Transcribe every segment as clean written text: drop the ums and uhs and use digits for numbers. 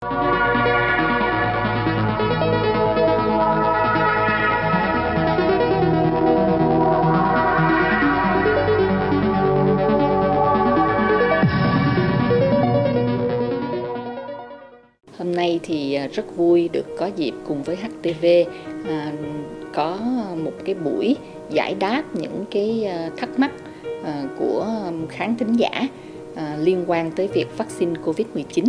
Hôm nay thì rất vui được có dịp cùng với HTV có một cái buổi giải đáp những cái thắc mắc của khán thính giả liên quan tới việc vaccine COVID-19.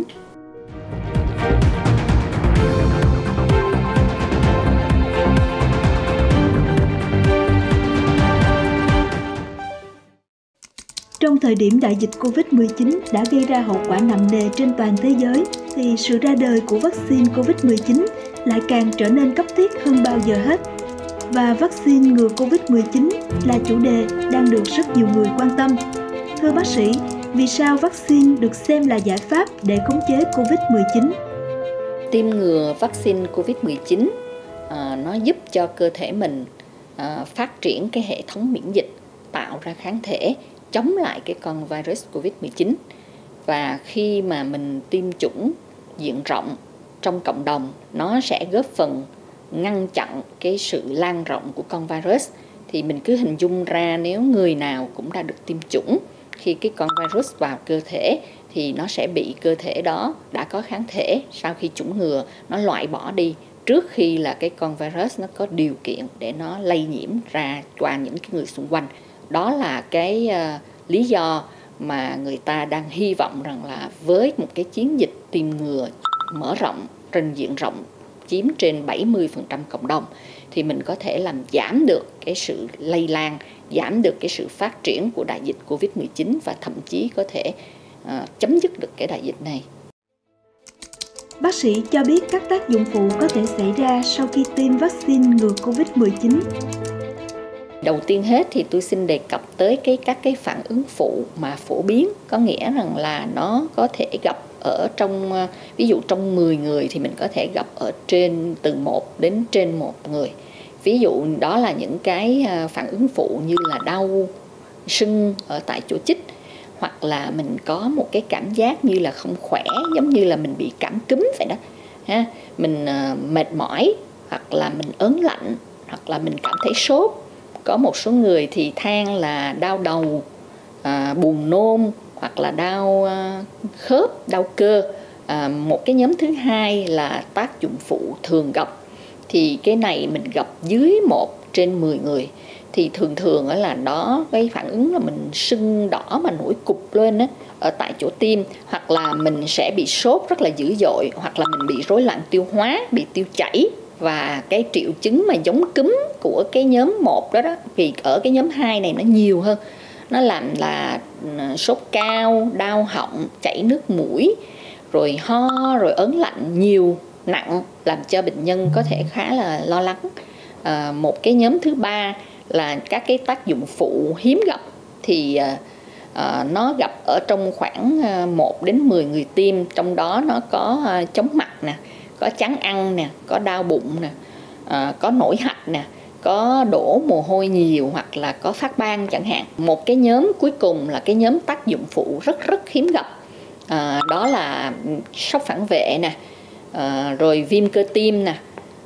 Trong thời điểm đại dịch COVID-19 đã gây ra hậu quả nặng nề trên toàn thế giới, thì sự ra đời của vaccine COVID-19 lại càng trở nên cấp thiết hơn bao giờ hết. Và vaccine ngừa COVID-19 là chủ đề đang được rất nhiều người quan tâm. Thưa bác sĩ, vì sao vaccine được xem là giải pháp để khống chế COVID-19? Tiêm ngừa vaccine COVID-19 nó giúp cho cơ thể mình phát triển cái hệ thống miễn dịch, tạo ra kháng thể chống lại cái con virus COVID-19. Và khi mà mình tiêm chủng diện rộng trong cộng đồng, nó sẽ góp phần ngăn chặn cái sự lan rộng của con virus. Thì mình cứ hình dung ra, nếu người nào cũng đã được tiêm chủng, khi cái con virus vào cơ thể thì nó sẽ bị cơ thể đó đã có kháng thể sau khi chủng ngừa nó loại bỏ đi, trước khi là cái con virus nó có điều kiện để nó lây nhiễm ra qua những cái người xung quanh. Đó là cái lý do mà người ta đang hy vọng rằng là với một cái chiến dịch tiêm ngừa mở rộng trên diện rộng, chiếm trên 70% cộng đồng, thì mình có thể làm giảm được cái sự lây lan, giảm được cái sự phát triển của đại dịch COVID-19 và thậm chí có thể chấm dứt được cái đại dịch này. Bác sĩ cho biết các tác dụng phụ có thể xảy ra sau khi tiêm vaccine ngừa COVID-19. Đầu tiên hết thì tôi xin đề cập tới các cái phản ứng phụ mà phổ biến, có nghĩa rằng là nó có thể gặp ở trong, ví dụ trong 10 người thì mình có thể gặp ở trên từ 1 đến trên 1 người. Ví dụ đó là những cái phản ứng phụ như là đau, sưng ở tại chỗ chích, hoặc là mình có một cái cảm giác như là không khỏe, giống như là mình bị cảm cúm vậy đó ha. Mình mệt mỏi, hoặc là mình ớn lạnh, hoặc là mình cảm thấy sốt. Có một số người thì than là đau đầu, buồn nôn, hoặc là đau khớp, đau cơ. Một cái nhóm thứ hai là tác dụng phụ thường gặp, thì cái này mình gặp dưới 1 trên 10 người. Thì thường là đó cái phản ứng là mình sưng đỏ mà nổi cục lên á, ở tại chỗ tiêm, hoặc là mình sẽ bị sốt rất là dữ dội, hoặc là mình bị rối loạn tiêu hóa, bị tiêu chảy. Và cái triệu chứng mà giống cúm của cái nhóm 1 đó, thì ở cái nhóm 2 này nó nhiều hơn. Nó làm là sốt cao, đau họng, chảy nước mũi, rồi ho, rồi ớn lạnh nhiều, nặng, làm cho bệnh nhân có thể khá là lo lắng. Một cái nhóm thứ ba là các cái tác dụng phụ hiếm gặp, thì nó gặp ở trong khoảng 1 đến 10 người tiêm. Trong đó nó có chóng mặt nè, có chán ăn nè, có đau bụng nè, có nổi hạch nè, có đổ mồ hôi nhiều, hoặc là có phát ban chẳng hạn. Một cái nhóm cuối cùng là cái nhóm tác dụng phụ rất hiếm gặp, đó là sốc phản vệ nè, rồi viêm cơ tim nè,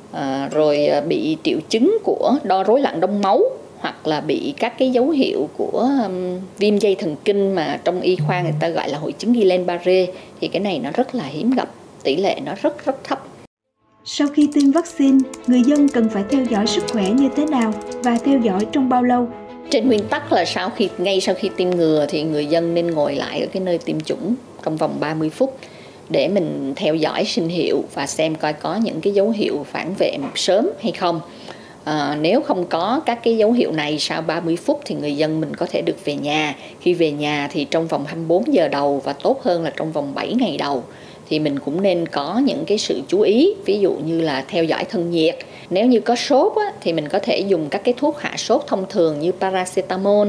rồi bị triệu chứng của rối loạn đông máu, hoặc là bị các cái dấu hiệu của viêm dây thần kinh mà trong y khoa người ta gọi là hội chứng Guillain-Barré. Thì cái này nó rất là hiếm gặp, tỷ lệ nó rất thấp. Sau khi tiêm vaccine, người dân cần phải theo dõi sức khỏe như thế nào và theo dõi trong bao lâu? Trên nguyên tắc là ngay sau khi tiêm ngừa thì người dân nên ngồi lại ở cái nơi tiêm chủng trong vòng 30 phút để mình theo dõi sinh hiệu và xem coi có những cái dấu hiệu phản vệ sớm hay không. Nếu không có các cái dấu hiệu này sau 30 phút thì người dân mình có thể được về nhà. Khi về nhà thì trong vòng 24 giờ đầu, và tốt hơn là trong vòng 7 ngày đầu, thì mình cũng nên có những cái sự chú ý, ví dụ như là theo dõi thân nhiệt. Nếu như có sốt á, thì mình có thể dùng các cái thuốc hạ sốt thông thường như paracetamol,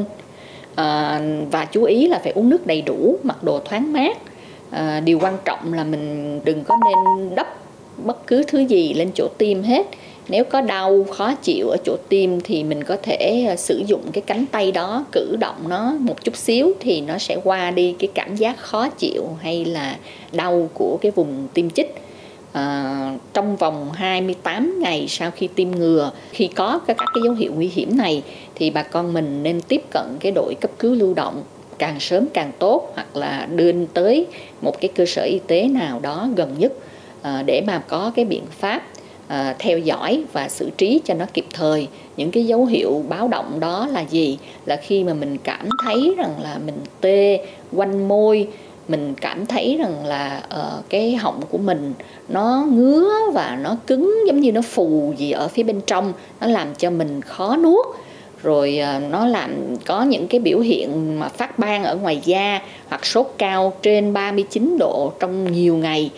và chú ý là phải uống nước đầy đủ, mặc đồ thoáng mát. Điều quan trọng là mình đừng có nên đắp bất cứ thứ gì lên chỗ tiêm hết. Nếu có đau, khó chịu ở chỗ tim thì mình có thể sử dụng cái cánh tay đó, cử động nó một chút xíu thì nó sẽ qua đi cái cảm giác khó chịu hay là đau của cái vùng tim chích. Trong vòng 28 ngày sau khi tiêm ngừa, khi có các cái dấu hiệu nguy hiểm này thì bà con mình nên tiếp cận cái đội cấp cứu lưu động càng sớm càng tốt, hoặc là đưa tới một cái cơ sở y tế nào đó gần nhất để mà có cái biện pháp theo dõi và xử trí cho nó kịp thời. Những cái dấu hiệu báo động đó là gì? Là khi mà mình cảm thấy rằng là mình tê quanh môi, mình cảm thấy rằng là cái họng của mình nó ngứa và nó cứng, giống như nó phù gì ở phía bên trong, nó làm cho mình khó nuốt. Rồi nó làm có những cái biểu hiện mà phát ban ở ngoài da, hoặc sốt cao trên 39 độ trong nhiều ngày,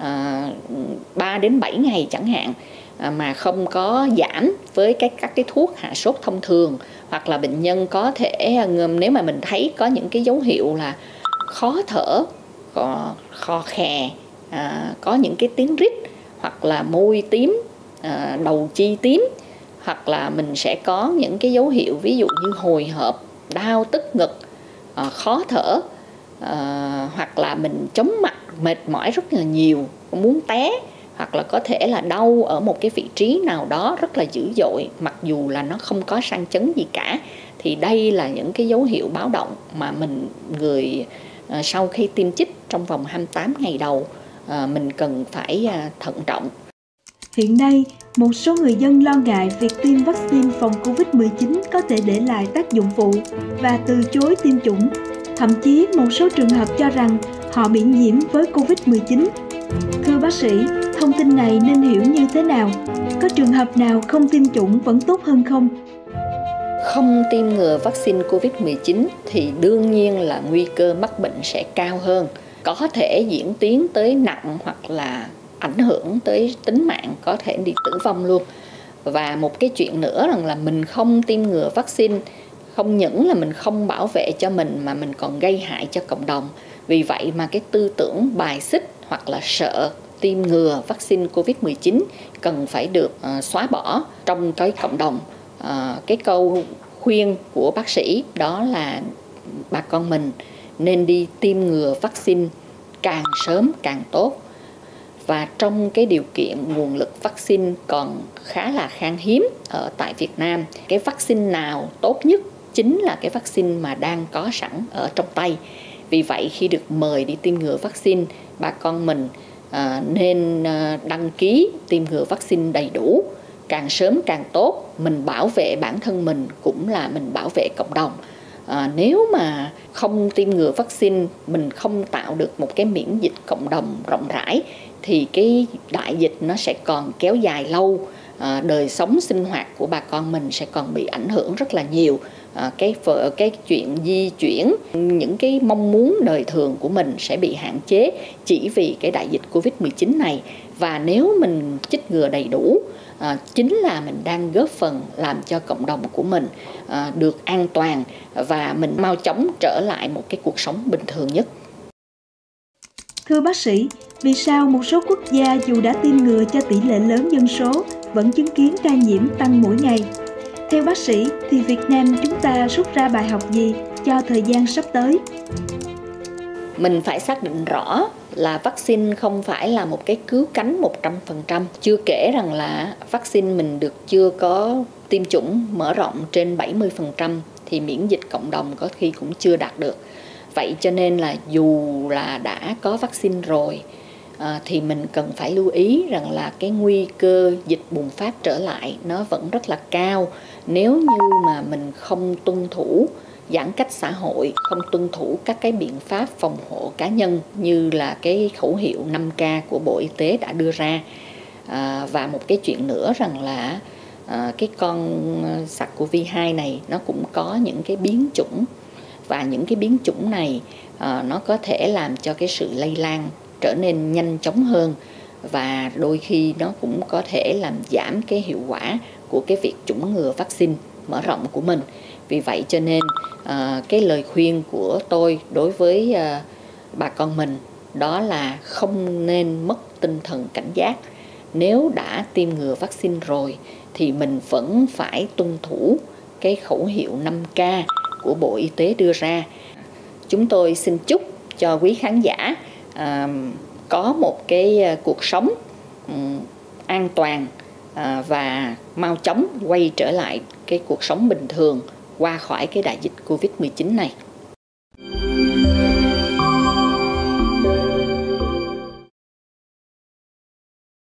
3 đến 7 ngày chẳng hạn, mà không có giảm với các cái thuốc hạ sốt thông thường. Hoặc là bệnh nhân có thể, nếu mà mình thấy có những cái dấu hiệu là khó thở, khò khè, có những cái tiếng rít, hoặc là môi tím, đầu chi tím, hoặc là mình sẽ có những cái dấu hiệu ví dụ như hồi hộp, đau tức ngực, khó thở, hoặc là mình chóng mặt, mệt mỏi rất là nhiều, muốn té, hoặc là có thể là đau ở một cái vị trí nào đó rất là dữ dội mặc dù là nó không có sang chấn gì cả. Thì đây là những cái dấu hiệu báo động mà người sau khi tiêm chích trong vòng 28 ngày đầu mình cần phải thận trọng. Hiện nay, một số người dân lo ngại việc tiêm vaccine phòng COVID-19 có thể để lại tác dụng phụ và từ chối tiêm chủng. Thậm chí một số trường hợp cho rằng họ bị nhiễm với COVID-19. Thưa bác sĩ, thông tin này nên hiểu như thế nào? Có trường hợp nào không tiêm chủng vẫn tốt hơn không? Không tiêm ngừa vaccine COVID-19 thì đương nhiên là nguy cơ mắc bệnh sẽ cao hơn, có thể diễn tiến tới nặng hoặc là ảnh hưởng tới tính mạng, có thể đi tử vong luôn. Và một cái chuyện nữa là mình không tiêm ngừa vaccine không những là mình không bảo vệ cho mình mà mình còn gây hại cho cộng đồng. Vì vậy mà cái tư tưởng bài xích hoặc là sợ tiêm ngừa vaccine COVID-19 cần phải được xóa bỏ trong cái cộng đồng. Cái câu khuyên của bác sĩ đó là bà con mình nên đi tiêm ngừa vaccine càng sớm càng tốt. Và trong cái điều kiện nguồn lực vaccine còn khá là khan hiếm ở tại Việt Nam, cái vaccine nào tốt nhất chính là cái vaccine mà đang có sẵn ở trong tay. Vì vậy khi được mời đi tiêm ngừa vaccine, bà con mình nên đăng ký tiêm ngừa vaccine đầy đủ, càng sớm càng tốt. Mình bảo vệ bản thân mình cũng là mình bảo vệ cộng đồng. Nếu mà không tiêm ngừa vaccine, mình không tạo được một cái miễn dịch cộng đồng rộng rãi thì cái đại dịch nó sẽ còn kéo dài lâu. Đời sống sinh hoạt của bà con mình sẽ còn bị ảnh hưởng rất là nhiều. Cái chuyện di chuyển, những cái mong muốn đời thường của mình sẽ bị hạn chế chỉ vì cái đại dịch Covid-19 này. Và nếu mình chích ngừa đầy đủ, chính là mình đang góp phần làm cho cộng đồng của mình được an toàn và mình mau chóng trở lại một cái cuộc sống bình thường nhất. Thưa bác sĩ, vì sao một số quốc gia dù đã tiêm ngừa cho tỷ lệ lớn dân số vẫn chứng kiến ca nhiễm tăng mỗi ngày? Theo bác sĩ thì Việt Nam chúng ta rút ra bài học gì cho thời gian sắp tới? Mình phải xác định rõ là vaccine không phải là một cái cứu cánh 100%. Chưa kể rằng là vaccine mình được chưa có tiêm chủng mở rộng trên 70% thì miễn dịch cộng đồng có khi cũng chưa đạt được. Vậy cho nên là dù là đã có vaccine rồi thì mình cần phải lưu ý rằng là cái nguy cơ dịch bùng phát trở lại nó vẫn rất là cao nếu như mà mình không tuân thủ giãn cách xã hội, không tuân thủ các cái biện pháp phòng hộ cá nhân như là cái khẩu hiệu 5K của Bộ Y tế đã đưa ra. Và một cái chuyện nữa rằng là cái con SARS-CoV-2 này nó cũng có những cái biến chủng, và những cái biến chủng này nó có thể làm cho cái sự lây lan trở nên nhanh chóng hơn, và đôi khi nó cũng có thể làm giảm cái hiệu quả của cái việc chủng ngừa vaccine mở rộng của mình. Vì vậy cho nên cái lời khuyên của tôi đối với bà con mình đó là không nên mất tinh thần cảnh giác. nếu đã tiêm ngừa vaccine rồi thì mình vẫn phải tuân thủ cái khẩu hiệu 5K của Bộ Y tế đưa ra. Chúng tôi xin chúc cho quý khán giả có một cái cuộc sống an toàn và mau chóng quay trở lại cái cuộc sống bình thường qua khỏi cái đại dịch Covid-19 này.